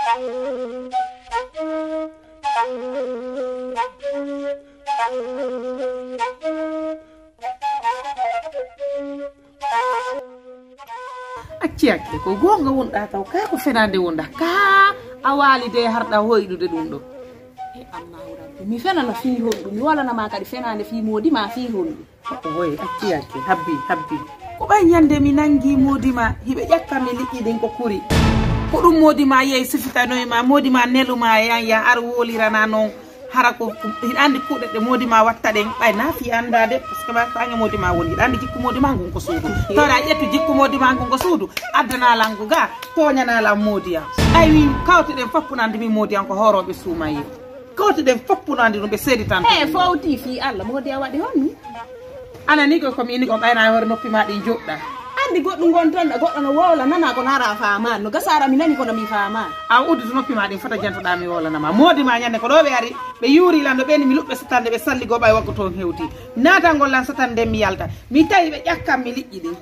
Acciyakke ko gonga wonɗa taw ka ko fenande wonɗa ka a walide harɗa hoyɗude ɗum ɗo e allahu rabbi mi fenana fi honɗum mi walanama kadi fenande fi modima fi honɗum oy acciyakke habbi ko ɓay ñande mi nangi modima hiɓe ƴakkami liƴƴi ɗin ko kuri ko ɗum modima yeyi sifitanoyima modima neluma yan ya ar wolirana noon hara ko hiɗa andi kuuɗe ɗe modima watta ɗen ɓay na fi andade par ce que ɓange modima woni hiɗa andi jikku modima ngun ko suudu tawɗa ƴettu jikku modima ngun ko suudu addanalangu ga toñanalam modiyam ay wi kawteɗen foppunandi min modiyam ko horoɓe suumaye kawteɗen foppunandi ɗum ɓe seedi tan e fawti fi Allah modiya waɗi honmi anani ko komi inni ko ɓayna e hoore noppi ma ɗi joɗɗa andi goɗɗum gontonɗa goɗɗo no wowla nana kono hara famani no gasara mi nani kono mi famani a udduto noppi ma ɗin fota jantoɗa mi wolanama modi ma ñande ko ɗo ɓe ari ɓe yuurilanɗo ɓeni mi luɓɓe satande ɓe salli go ɓay wakko toon hewti natal ngollan satande mi yalta mi tawi ɓe ƴakkam mi liƴƴi ɗin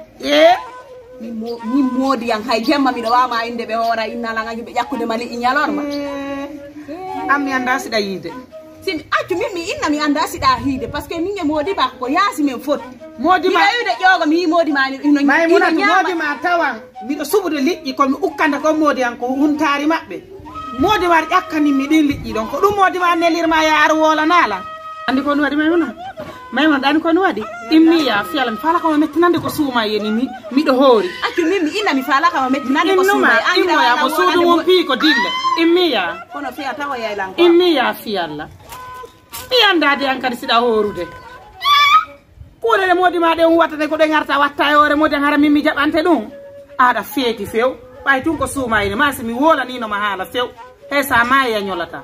min modiyam hay jemma miɗo wama inde ɓe hoora innalagaji ɓe ƴakkudema liƴƴi ñalorma am mi anda siɗa yiide simi accu min mi inna mi anda siɗa hiide par ce que min e modima ko yaasi men foti modima miɗa ƴooga mi yi modima no maymunatu modima tawan mbiɗo suɓude liƴƴi komi ukkande kon modiyan ko huntari maɓɓe modima ƴakkanimmi ɗin liƴƴi ɗon ko ɗum modima nelirma ya ar wolanala andi ko ɗum waɗi maymuna ɗani ko ɗum waɗi immiya fiyala mi faala kama mettinande ko suuma yeni miɗo hoori accu min mi inna mi faala kama mettinande ko suuma immoya ko suudu mum pii ko dille immiya kono fiya tawa yaylan ko immiya fiyalla mi andade an kadi siɗa horude kuuɗe modima ɗe wattade ko ɗe garta watta e hoore modi hara min mi jaɓante ɗum aɗa feeti few ɓay tun ko suumayni ma si mi wolanino ma haala few hey sa maayi a ñolata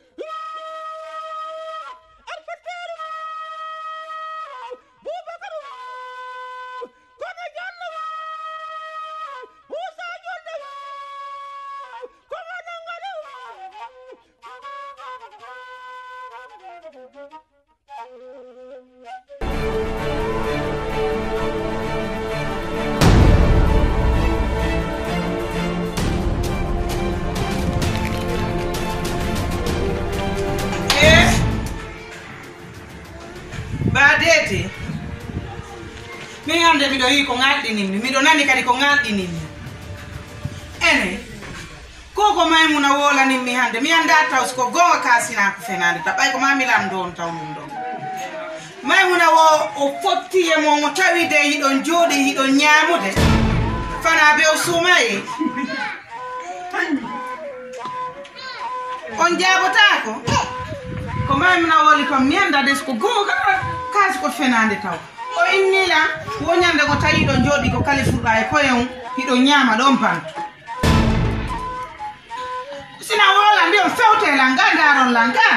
badete min hande miɗo yi ko ŋalɗinimmi miɗo nani kadi ko ŋalɗinimmi ene koko maymuna wolanimmi hande mi anda taw ko gonga kasina ko fenade ta ɓay ko mamilam don taw mum ɗon maymuna o fotti e mon o tawide hiɗon jooɗi hiɗon ñamude fana be o suumaye on jaabotako ko maymuna woli kam mi anda des ko gonga kasi ko fenande taw o innila woñande ko tawi ɗo jooɗi ko kalifurɗa e koyen hiɗo ñaama ɗon bantu sina wolande on fewtelan ga daron lan ga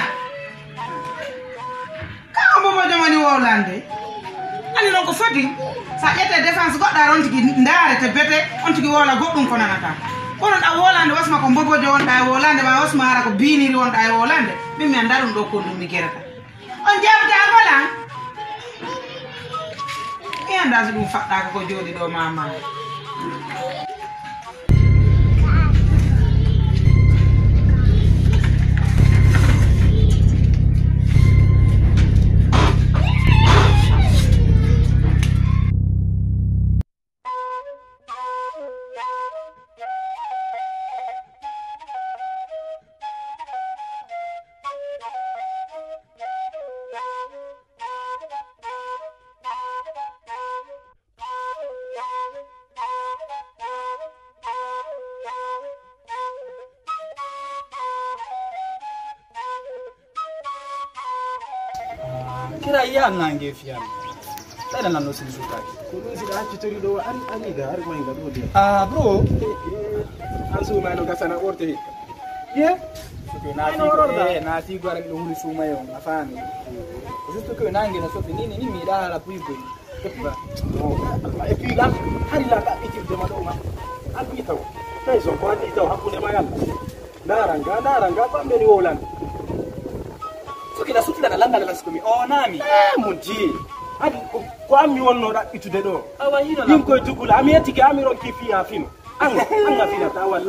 ka o bobojo woni wolande andi noon ko foti sa ƴette défense goɗɗa on tigui ndaarete bete on tigui wola goɗɗum ko nanata kono ɗa wolande wasma ko bobojo wonɗa e wolande ma wasma hara ko biniri wonɗa e wolande min mi anda ɗum ɗo ko ɗum mi guerata on jabata golan mi anda so ɗum faɗɗaka ko jooɗi ɗo mama kira iya nange fiyan tana nan no sin suka ko dun sida hacci tori do ari ga har mai ga do de bro an su mai no ga sana orte ye ko na ti gwara do hulu su mai on afani justo ko nange na so nini mi da la puigo ba e fi la hari la ka iti de madoma an bi taw tay so ko ati taw hakune ma yalla daranga ba mberi wolan kila sutila nalanga la sikomi nami munji adi ko ammi wonno da itude do awa hino la koy tugula ami etike ami ron kifi afino anga fina ta wallahi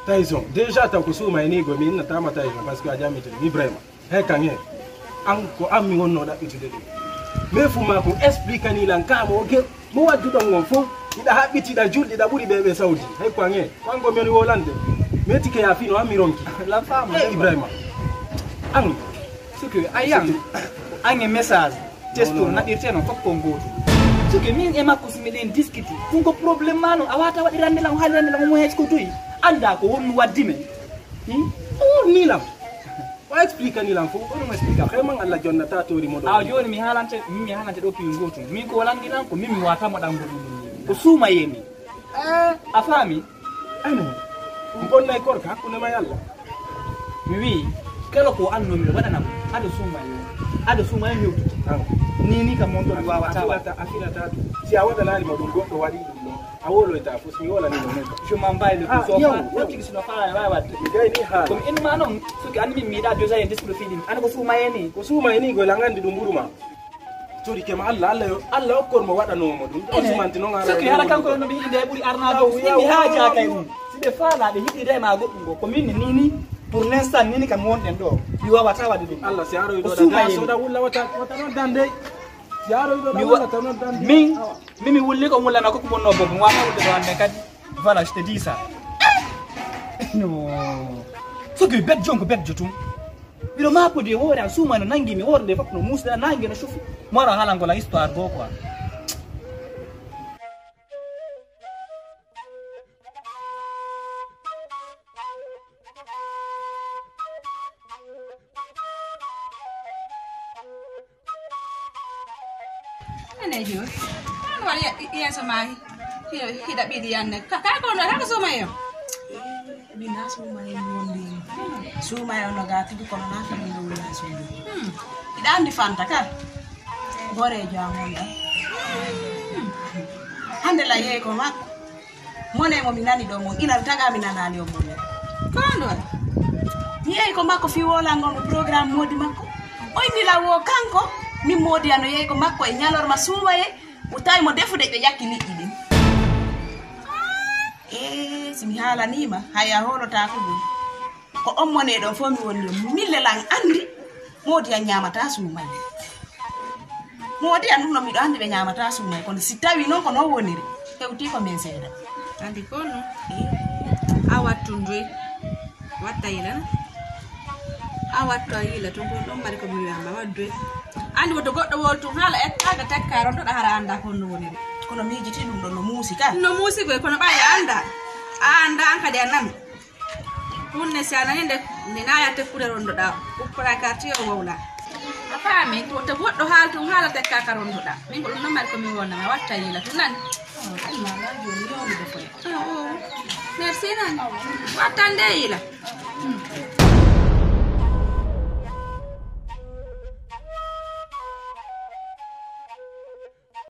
Tyson déjà ta kusuma ini go min na tama Tyson parce que a jamite ni vraiment he kange an ko ammi wonno da itude de me fuma ko explique ni lan kamo ke mo waddu don ngon fo ida habiti da juldi da buri bebe saudi he kange kango men wolande meti ke ya fino ammi ronki la fama Ibrahima an c'est que ayam ange message testo na dirte no fakko ngoto c'est que min e makko similen discuter ko problème mano awata wadi rande lan halande lan mo hes ko toyi anda ko wonu waddi men ni lam wa explique ni lam fo ko no explique xeyman alla jonna ta tori mo do joni mi halante do pi ngoto mi ko walandi lan ko mimi wata mo dango ko suma yemi a fami ano on nay korka ko ne ma yalla mi wi kelo ko anno mi wadana ado suma yo ni kam mon do wawata afira tatu si awada lali mo do goddo wadi dum awolo ta fusmi wala ni non je m'emballe le so fa tiki sino fara wa wadde gay ni ha comme en ma non so ki animi mi da joza en disco film an ko suma yeni go langandi dum buruma tori ke ma Allah okkor mo wada no mo dum o sumanti non ara so ki hala kanko no bi inde buri arnado mi haja kay ni sibe fala be hidi de ma goddum go ko min ni pour l'instant ni kam wonden do mi wawata wadi dum Allah si aro do da so da wulla wata non dande yaro do da wala tan dande mimi wulli ko mulla nako ko bonno bobo wa ma wulde do ande kadi voilà je te dis ça no so que bet jonko bet jotum biro ma ko de wora suma no nangi mi worde fak no musda nangi no shufi mara halango la histoire go quoi Ene jo. Kan wali iya sama hida bidianne. Ka ko no ka so mayo. Bina suma e wondi suma e no gati ko na fa ni wala suma Ida andi fanta ka. gore jangonda hande la ye ko mak mone mo minani do mo ina taga minana ali o mo Kondo. ye ko makko fi wola ngon programme modi makko oy mi la wo kanko mi modi ano ye ko makko e nyalor ma suma ye utay mo defude be yakki liɗɗi ɗin simi hala nima haya holota ko ɗum ko ommone ɗo fo mi woni mille lan andi modi an nyamata sumay modi an ɗum no miɗo andi ɓe nyamata sumay kono si tawi noon ko non woniri hewti ko min seeɗa Andi kono. A wattu ndoy. Watta yilana. A wattu yila to ko ɗon mari ko mi wi'ama waddoy. Andi woto goɗɗo woltu hala ettaga takka ron to hara anda ko no woniri. kono miijiti ɗum ɗo no muusi ka No musi koy kono ɓaya anda. A anda an kadi anan. Hunne si anani nde naya tekkude rondoɗa uppora ka tiyo wowla. A faami to goɗɗo haaltu hala tekka ka rondoɗa. Min ko ɗum non mari ko mi wonnama watta yila to nani. joni yowmi defo Merci nan. Wattande yila.